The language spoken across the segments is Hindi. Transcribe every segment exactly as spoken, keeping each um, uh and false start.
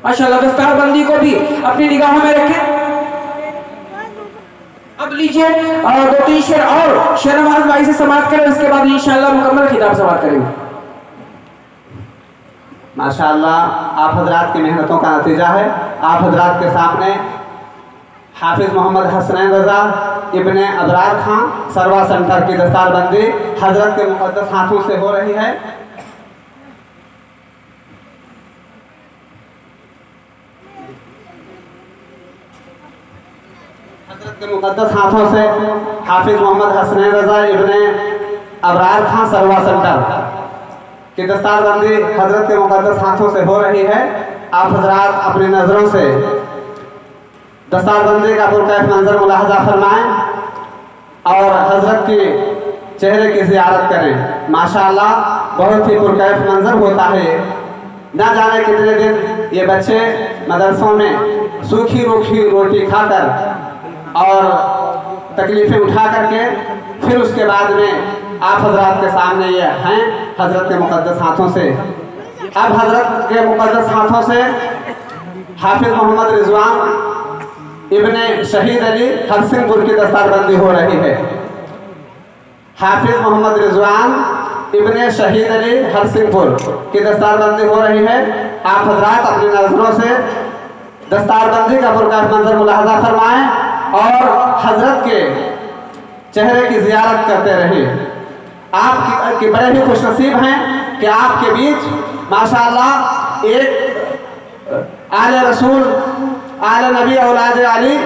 माशाल्लाह। दस्तार बंदी को भी अपनी निगाहों में रखें। अब लीजिए दो तीन शेर और शहनवाज भाई से समाप्त करें, उसके बाद इंशाल्लाह मुकम्मल खिताब समाप्त करेंगे। माशाअल्लाह आप हजरात की मेहनतों का नतीजा है। आप हजरात के सामने हाफिज मोहम्मद हसनैन रजा इब्ने अबरार खां सरवा सेंटर की दस्तारबंदी हजरत के मुकद्दस हाथों से हो रही है। हजरत के मुकद्दस हाथों से हाफिज मोहम्मद हसनैन रजा इब्ने अबरार खां सरवा सेंटर की दस्तारबंदी हजरत के मुकद्दस हाथों से हो रही है। आप हजरात अपनी नज़रों से दस्तारबंदी का पुरकैफ मंजर मुलाहजा फरमाएं और हजरत के चेहरे की ज़ियारत करें। माशाअल्लाह बहुत ही पुरकैफ मंजर होता है। ना जाने कितने दिन ये बच्चे मदरसों में सूखी रूखी रोटी खाकर और तकलीफ़ें उठा करके फिर उसके बाद में आप हजरात के सामने ये हैं हजरत के मुकद्दस हाथों से। अब हजरत के मुकद्दस हाथों से हाफिज मोहम्मद रिजवान इब्ने शहीद अली हरसिंहपुर की दस्तारबंदी हो रही है। हाफिज मोहम्मद रिजवान इब्ने शहीद अली हरसिंहपुर की दस्तारबंदी हो रही है। आप हजरात अपनी नजरों से दस्तारबंदी का पुरकैफ मंजर मुलाहजा फरमाएं और हजरत के चेहरे की ज़ियारत करते रहें। आप की बड़े ही खुशनसीब हैं कि आपके बीच माशाअल्लाह एक आले रसूल आले नबी औलाद अली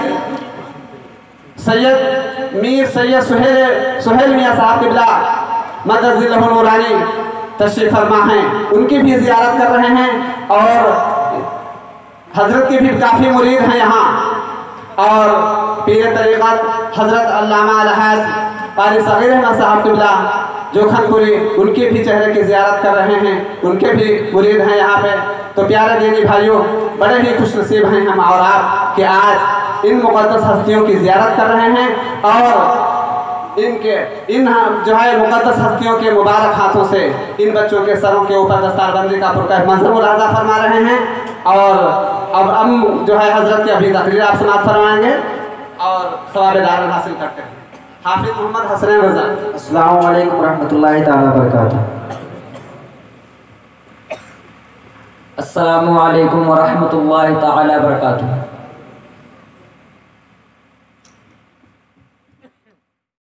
सैयद मीर सैयद सुहेल सुहेल मियाँ साहब किबला मदद नूरानी तशरीफ फरमा हैं, उनकी भी ज़ियारत कर रहे हैं और हजरत के भी काफ़ी मुरीद हैं यहाँ। और पीर तरीक़त हजरत अल्लामा अलहाज क़ारी सग़ीर अहमद साहब किबला जोखनपुरी उनके भी चेहरे की ज़ियारत कर रहे हैं, उनके भी मुरीद हैं यहाँ पे। तो प्यारे दीनी भाइयों बड़े ही खुशनसीब हैं हम और आप कि आज इन मुक़द्दस हस्तियों की ज़ियारत कर रहे हैं और इनके इन जो है मुक़द्दस हस्तियों के मुबारक हाथों से इन बच्चों के सरों के ऊपर दस्तारबंदी का पुरकैफ मंजर मुलाहजा फरमा रहे हैं। और अब हम जो है हजरत की अभी तकरीर आप समाप्त फरमाएंगे और सवाब दार हासिल करते हैं। हाफिज मोहम्मद हसनैन रजा। अस्सलामु अलैकुम रहमतुल्लाहि ताला बरकातुहू। अस्सलामु अलैकुम रहमतुल्लाहि ताला बरकातुहू।